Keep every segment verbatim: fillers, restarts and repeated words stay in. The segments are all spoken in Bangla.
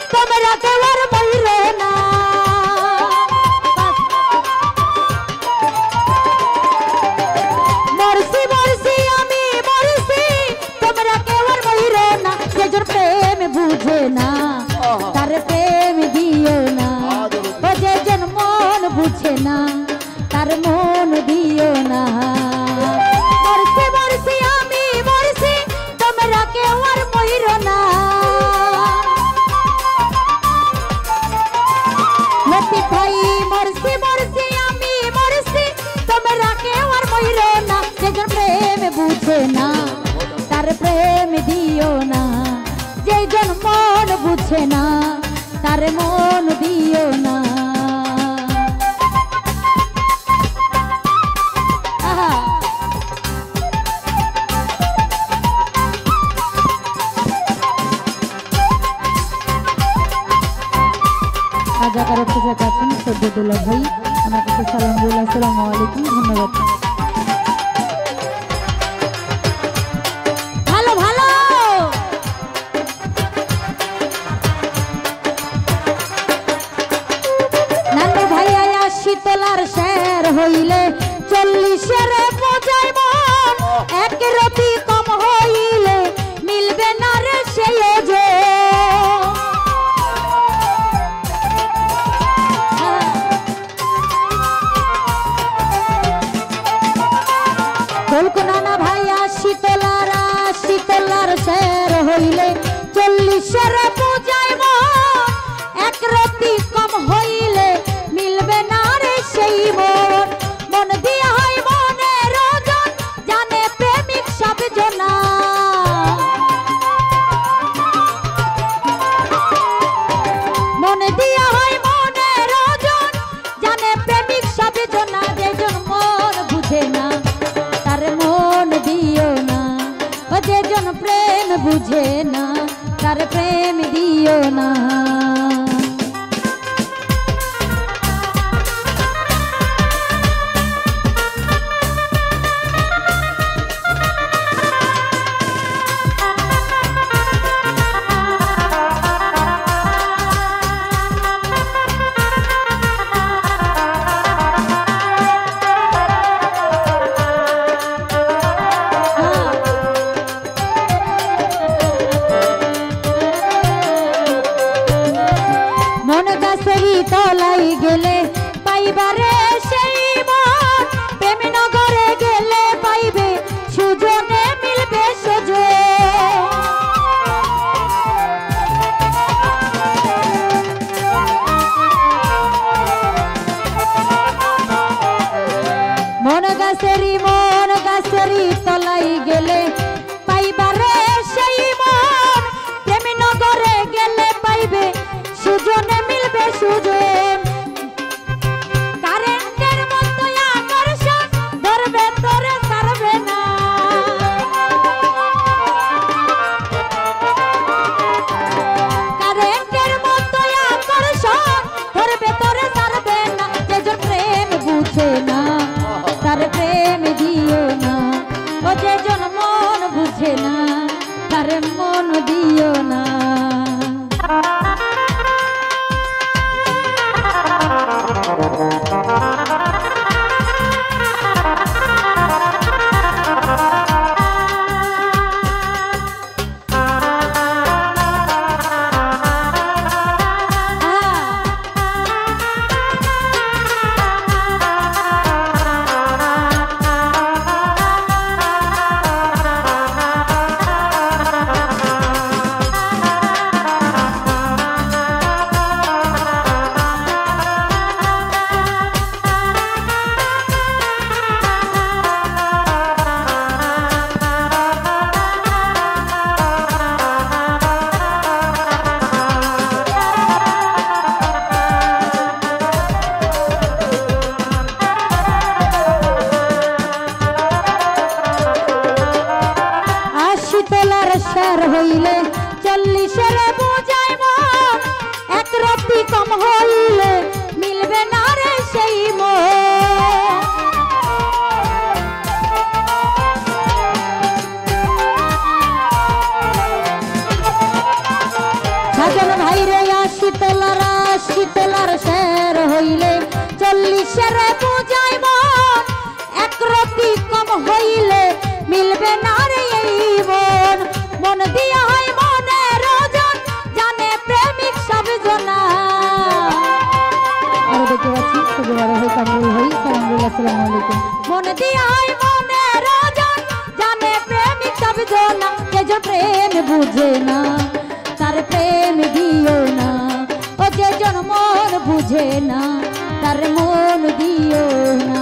তোমরা কেউ আর মইরো না। মরছি মরছি আমি মরছি তোমরা কেউ আর মইরো না। যেজন প্রেম বুঝে না তার প্রেম দিও না। ও যেজন মন বুঝে না তার মন দিও না। মরছি মরছি আমি মরছি তোমরা কেউ আর মইরো না। লতিফ ভাই মরছি মরছি আমি মরছি তোমরা কেউ আর মইরো না। যেজন প্রেম বুঝে না তার প্রেম দিও না। যেজন মন বুঝে না তার মন দিও না। আজাকার অফিসের কাছেন সৈয়দুল্লাহ ভাই আমার কাছে সালাম বলে আসসালামু আলাইকুম ধন্যবাদ। ভালো ভালো নানু ভাই আয়া শীতলার শের হইলে চল্লিশের বোঝাই মন। এক রতি কম হইলে মিলবে না রে সেই ওজন। কলকানা ভাইয়া শীতলার শীতলার শের হইলে চল্লিশের বোঝাই মন। এক রতি কম হইলে মিলবে না রে সেই মন। মন দিয়া হয় মনের ওজন জানে প্রেমিক সব জনা। মন দিয়া হয় মনের ওজন জানে প্রেমিক সব জনা। যেজন মন বুঝে না তার মন দিও না। ও যেজন প্রেম বুঝে না তার প্রেম দিও না। তলাই গেলে পাইবারে সেই মন। প্রেম নগরে গেলে পাইবে সুজনে মিলবে সুজন। মন গাছেরি মন গাছেরি তলাই গেলে পাইবারে সেই মন। প্রেম নগরে গেলে পাইবে সুজনে মিলবে সুজন। কারেন্টের মতো আকর্ষণ ধরবে তোরে ছাড়বে না। কারেন্টের মতো আকর্ষণ ধরবে তোরে ছাড়বে না। যেজন প্রেম বুঝে না তার প্রেম দিও না। ও যেজন মন বুঝে না তার মন দিও না। শের হইলে চল্লিশের বোঝাই মন। এক রতি কম হইলে মিলবে না রে সেই মন। সাজন হাইরে শীতলার শীতলার শের হইলে চল্লিশের বুঝাই মন একরতি কম হইলে মিলবে না রে এই মন মন দিয়া হয় মনের ওজন জানে প্রেমিক সব জনা আর দেখতে পাচ্ছি খুবই বড় হই কামরুল হই সালামুল্লাহ আসসালামু আলাইকুম মন দিয়া হয় মনের ওজন জানে প্রেমিক সব জনা যে জন প্রেম বুঝে না তার প্রেম দিও না ও যে জন মন বুঝে না তার মন দিও না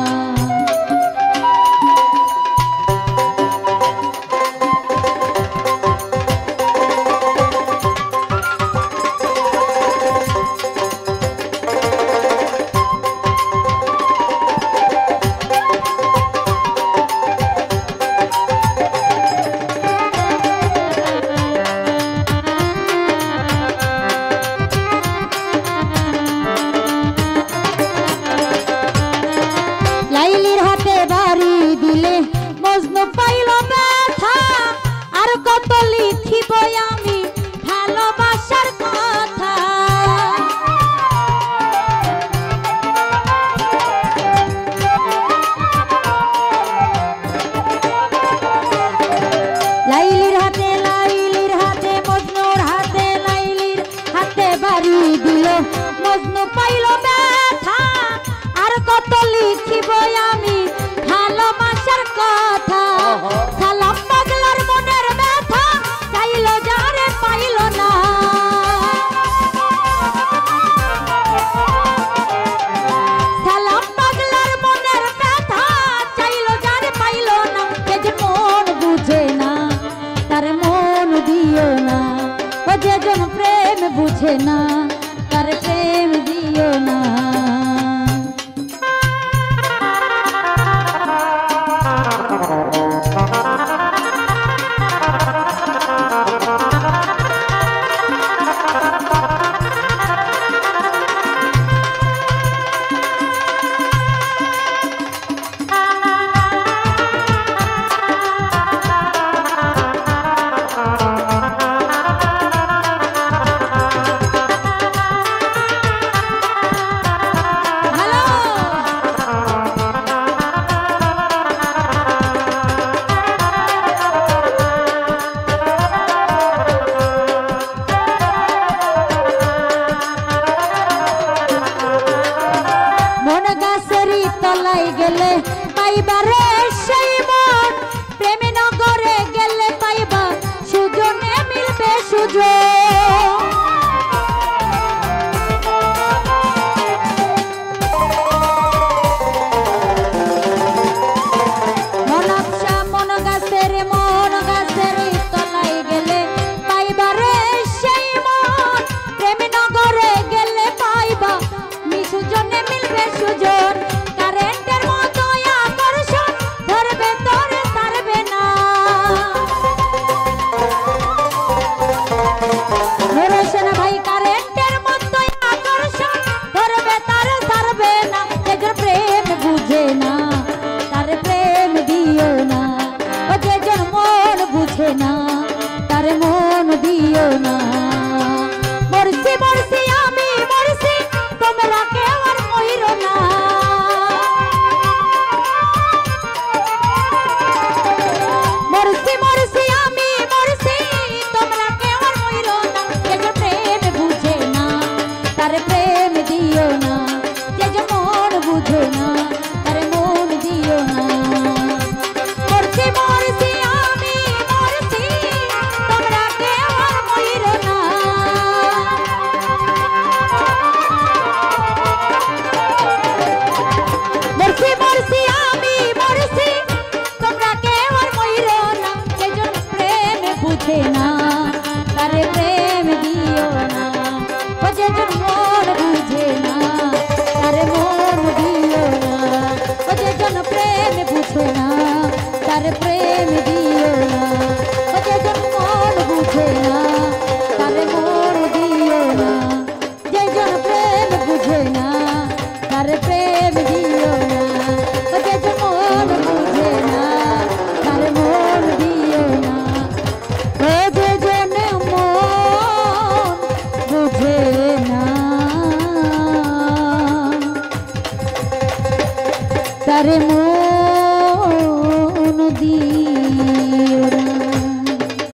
মজনু পাইল ব্যথা আর কত লিখিব আমি ভালোবাসার কথা সালাম পাগলার মনের ব্যথা চাইল যারে পাইল না সালাম পাগলার মনের ব্যথা চাইল যারে পাইল না যে মন বুঝে না তার মন দিও না ও যে জন প্রেম বুঝে না তার প্রেম দিও না গেলে পাইবারে সেই মন প্রেমে নগরে গেলে পাইবা সুজনে মিলবে সুজন মনসা মন গাছের মন গাছের তলাই গেলে পাইবারে সেই মন প্রেমে নগরে গেলে পাইবা সুজনে মিলবে সুজন কারেন্টের মতো আকর্ষণ তারে মন